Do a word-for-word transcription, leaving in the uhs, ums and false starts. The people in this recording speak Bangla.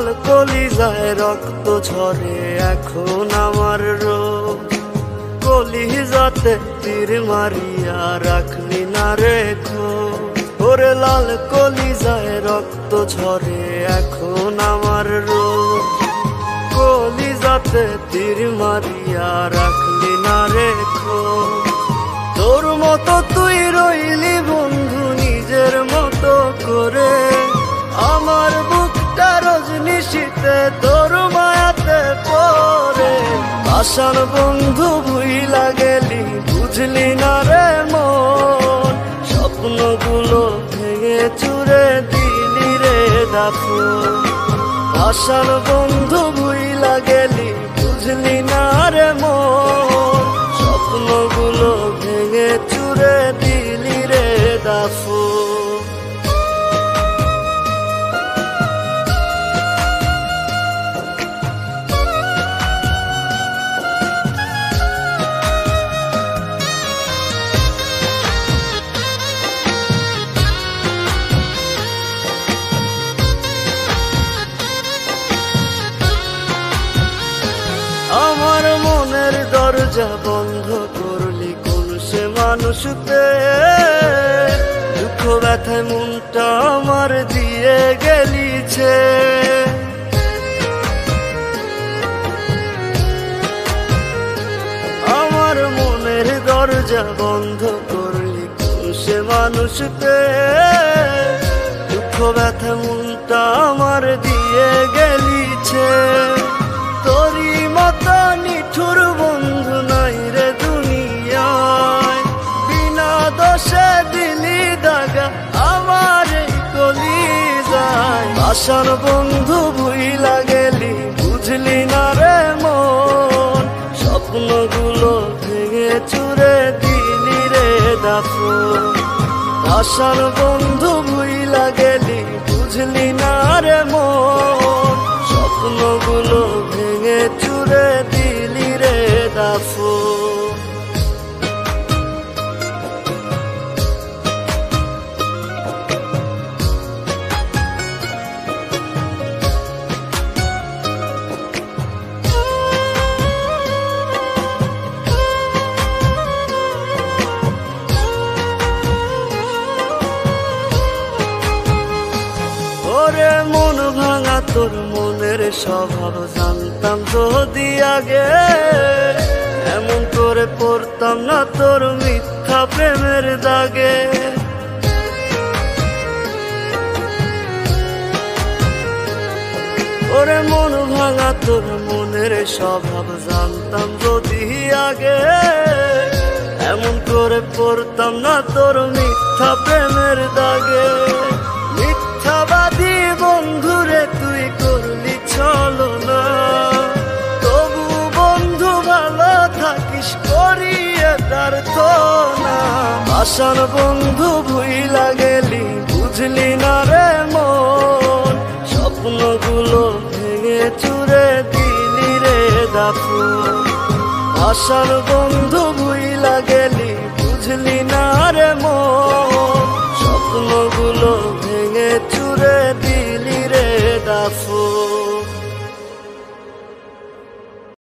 কলিজায় রক্ত ঝরে এখন আমার রোগ। কলিজাতে তীর মারিয়া রাখলি না রেখো, ওরে লাল কলিজায় রক্ত ঝরে এখন আমার রোগ। কলিজাতে তীর মারিয়া রাখলি না রেখো, তোর মতো তুই রইলি বন্ধু নিজের মতো করে। আমার বুকটা রজনী শীতে তোর মায়াতে পড়ে। আশার বন্ধু ভুইলা গেলি বুঝলি না রে মন, স্বপ্নগুলো ভেঙে চুরে দিলি রে দাফন। আশার বন্ধু ভুইলা গেলি বুঝলি না রে মন, স্বপ্নগুলো ভেঙে চুরে দিলি রে দাফন। আমার মনের দরজা বন্ধ করলি কোন সে মানুষকে, দুঃখ ব্যথায় মনটা আমার দিয়ে গেলিছে। আমার মনের দরজা বন্ধ করলি কোন সে মানুষকে, দুঃখ ব্যথায় মনটা আমার দিয়ে গেলিছে। তোরি মতো নিঠুর বন্ধু নাই রে দুনিয়ায়, বিনা দোষে দিলি দাগা আমার এই কলিজায়। আশার বন্ধু ভুইলা গেলি বুঝলি না রে মন, স্বপ্নগুলো ভেঙে চুরে দিলি রে দাফন। আশার বন্ধু ভুইলা গেলি বুঝলি না রে মন, স্বপ্নগুলো ভেঙে চুরে দিলি রে দাফন। ওরে মন ভাঙা তোর মনের স্বভাব জানতাম যদি আগে, এমন করে পড়তাম না তোর মিথ্যা প্রেমের দাগে। ওরে মন ভাঙা তোর মনের স্বভাব জানতাম যদি আগে, এমন করে পড়তাম না তোর মিথ্যা প্রেমের দাগে। মিথ্যাবাদী বন্ধুরে তুই করলি ছলনা, তবু বন্ধু ভালো থাকিস করিয়ে তার তো না। আশার বন্ধু ভুইলা গেলি বুঝলি না রে মন, স্বপ্নগুলো ভেঙে চুরে দিলি রে দাফন। আশার বন্ধু ভুইলা গেলি বুঝলি না রে মন, স্বপ্নগুলো ভেঙে চুরে দিলি রে দাফন।